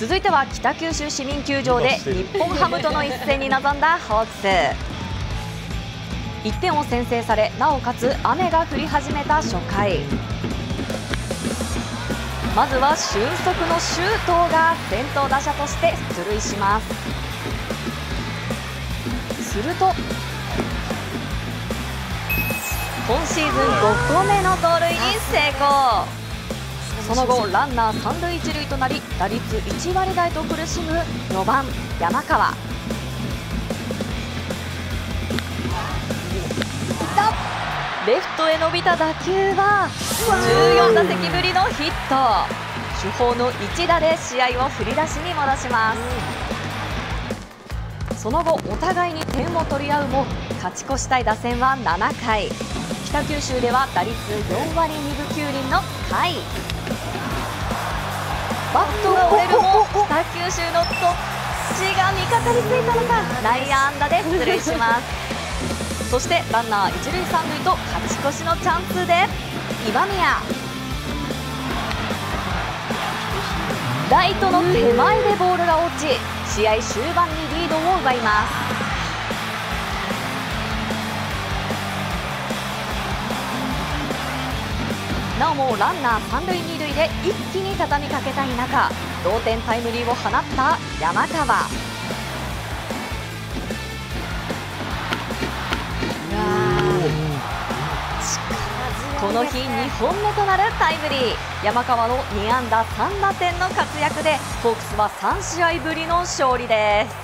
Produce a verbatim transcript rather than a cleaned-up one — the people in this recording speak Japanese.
続いては北九州市民球場で日本ハムとの一戦に臨んだホークス。いってんを先制され、なおかつ雨が降り始めた初回、まずは俊足の周東が先頭打者として出塁します。すると今シーズンごこめの盗塁に成功。その後ランナーさん塁いち塁となり、打率いち割台と苦しむよばん山川。レフトへ伸びた打球はじゅうよん打席ぶりのヒット。主砲の一打で試合を振り出しに戻します。その後お互いに点を取り合うも、勝ち越したい打線はななかい、北九州では打率よん割にぶきゅう厘の甲斐。バットが折れるも北九州のどっちが味方についたのか、内野安打で出塁します。そしてランナーいち塁さん塁と勝ち越しのチャンスで今宮。ライトの手前でボールが落ち、試合終盤にリードを奪います。なおもランナーさん塁に塁で一気に畳みかけたい中、同点タイムリーを放った山川。この日にほんめとなるタイムリー。山川のに安打さん打点の活躍でホークスはさん試合ぶりの勝利です。